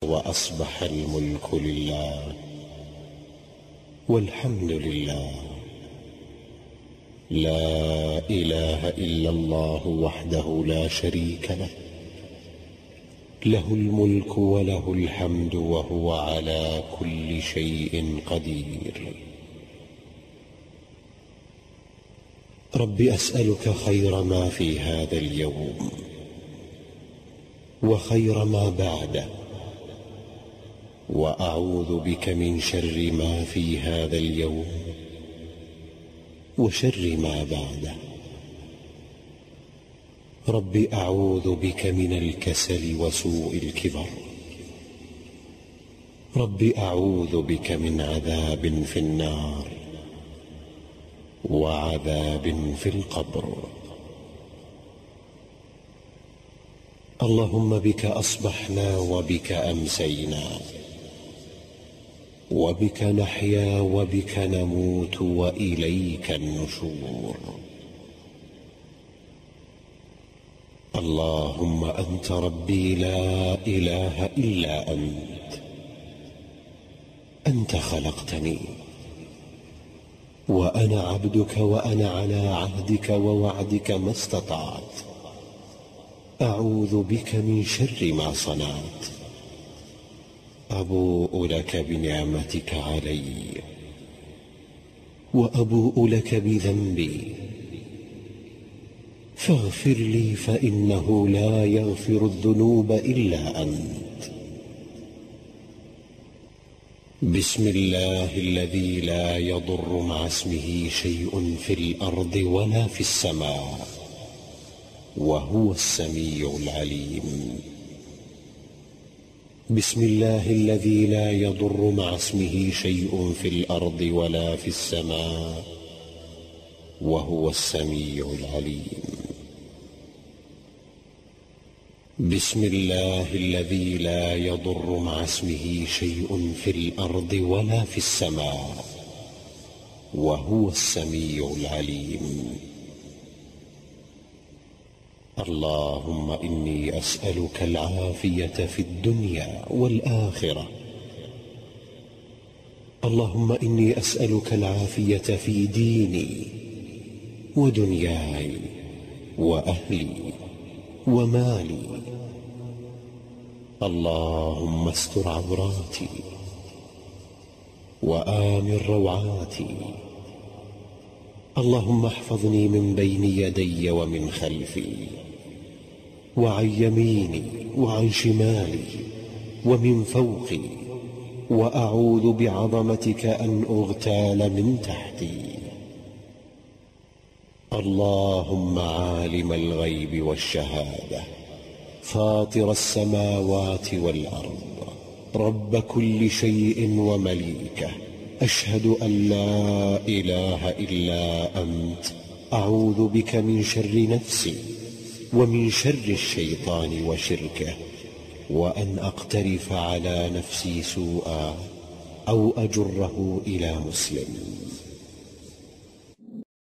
وأصبح الملك لله والحمد لله، لا إله إلا الله وحده لا شريك له، له الملك وله الحمد وهو على كل شيء قدير. رب أسألك خير ما في هذا اليوم وخير ما بعده، وأعوذ بك من شر ما في هذا اليوم وشر ما بعده. رب أعوذ بك من الكسل وسوء الكبر. رب أعوذ بك من عذاب في النار وعذاب في القبر. اللهم بك أصبحنا وبك أمسينا، وبك نحيا وبك نموت وإليك النشور. اللهم أنت ربي لا إله إلا أنت. أنت خلقتني وأنا عبدك، وأنا على عهدك ووعدك ما استطعت. أعوذ بك من شر ما صنعت. أبوء لك بنعمتك علي وأبوء لك بذنبي، فاغفر لي فإنه لا يغفر الذنوب إلا أنت. بسم الله الذي لا يضر مع اسمه شيء في الأرض ولا في السماء، وهو السميع العليم. بسم الله الذي لا يضر مع اسمه شيء في الأرض ولا في السماء، وهو السميع العليم. بسم الله الذي لا يضر مع اسمه شيء في الأرض ولا في السماء، وهو السميع العليم. اللهم إني أسألك العافية في الدنيا والآخرة. اللهم إني أسألك العافية في ديني ودنياي وأهلي ومالي. اللهم استر عوراتي وآمن روعاتي. اللهم احفظني من بين يدي ومن خلفي وعن يميني وعن شمالي ومن فوقي، وأعوذ بعظمتك أن أغتال من تحتي. اللهم عالم الغيب والشهادة، فاطر السماوات والأرض، رب كل شيء ومليكه، أشهد أن لا إله إلا أنت. أعوذ بك من شر نفسي ومن شر الشيطان وشركه، وأن أقترف على نفسي سوءا أو أجره إلى مسلم.